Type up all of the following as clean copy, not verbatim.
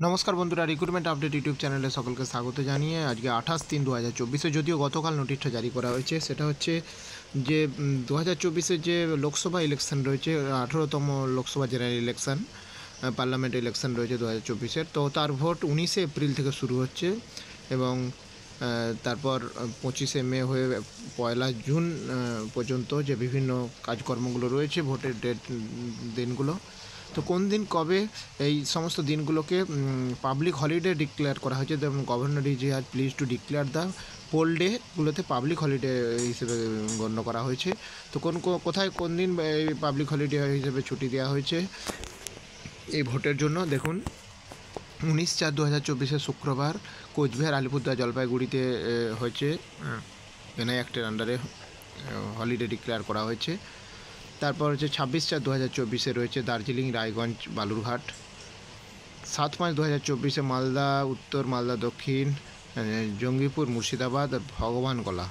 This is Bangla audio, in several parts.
নমস্কার বন্ধুরা, রিক্রুটমেন্ট আপডেট ইউটিউব চ্যানেলে সকলকে স্বাগত জানিয়ে আজকে 28/3/2024 যদিও গতকাল নোটিশটা জারি করা হয়েছে। সেটা হচ্ছে যে 2024 যে লোকসভা ইলেকশন রয়েছে, 18তম Lok Sabha general election, parliament election রয়েছে 2024-এর। তো তার ভোট 19শে এপ্রিল থেকে শুরু হচ্ছে এবং তারপর 25শে মে হয়ে 1লা জুন পর্যন্ত যে বিভিন্ন কাজকর্মগুলো রয়েছে ভোটের দিনগুলো। তো কোন দিন কবে এই সমস্ত দিনগুলোকে পাবলিক হলিডে ডিক্লেয়ার করা হয়েছে। যেমন governor is has please to declare the poll ডেগুলোতে পাবলিক হলিডে হিসেবে গণ্য করা হয়েছে। তো কোথায় কোন দিন এই পাবলিক হলিডে হিসেবে ছুটি দেওয়া হয়েছে এই ভোটের জন্য দেখুন। 19/4/2024 শুক্রবার কোচবিহার, আলিপুরদুয়ার, জলপাইগুড়িতে হয়েছে এনআই অ্যাক্টের আন্ডারে হলিডে ডিক্লেয়ার করা হয়েছে। তারপর হচ্ছে 26/4/2024 রয়েছে দার্জিলিং, রায়গঞ্জ, বালুরঘাট। 7/5/2024 মালদা উত্তর, মালদা দক্ষিণ, জঙ্গিপুর, মুর্শিদাবাদ আর ভগবানগোলা।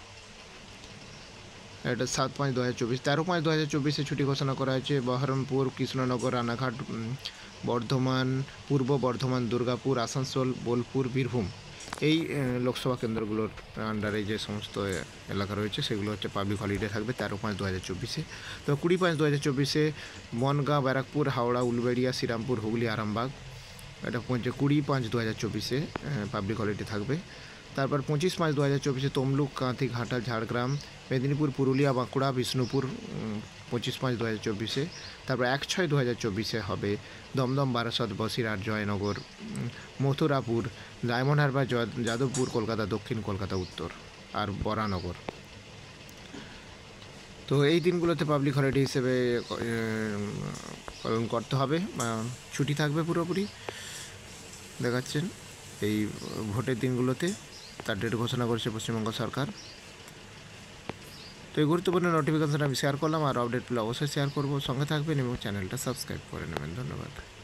এটা 7/5/2024। 13/5/2024 ছুটি ঘোষণা করা হয়েছে বহরমপুর, কৃষ্ণনগর, রানাঘাট, বর্ধমান, পূর্ব বর্ধমান, দুর্গাপুর, আসানসোল, বোলপুর, বীরভূম। এই লোকসভা কেন্দ্রগুলোর আন্ডারে যে সমস্ত এলাকা রয়েছে সেগুলো হচ্ছে পাবলিক হলিডে থাকবে 13/5/2024। তো 20/5/2024 বনগাঁ, ব্যারাকপুর, হাওড়া, উলবেড়িয়া, শ্রীরামপুর, হুগলি, আরামবাগ। এটা 20/5/2024 পাবলিক হলিডে থাকবে। তারপর 25/5/2024 তমলুক, কাঁথি, ঘাটাল, ঝাড়গ্রাম, মেদিনীপুর, পুরুলিয়া, বাঁকুড়া, বিষ্ণুপুর 25/5/2024। তারপর 1/6/2024 হবে দমদম, বারাসত, বসিরহাট, জয়নগর, মথুরাপুর, ডায়মন্ড হারবার, যাদবপুর, কলকাতা দক্ষিণ, কলকাতা উত্তর আর বরানগর। তো এই দিনগুলোতে পাবলিক হলিডে হিসেবে পালন করতে হবে, ছুটি থাকবে পুরোপুরি দেখাচ্ছেন এই ভোটের দিনগুলোতে। তার ডেট ঘোষণা করেছে পশ্চিমবঙ্গ সরকার। তো এই গুরুত্বপূর্ণ নোটিফিকেশান আমি শেয়ার করলাম, আর আপডেট পেলে অবশ্যই শেয়ার করবো। সঙ্গে থাকবেন এবং চ্যানেলটা সাবস্ক্রাইব করে নেবেন। ধন্যবাদ।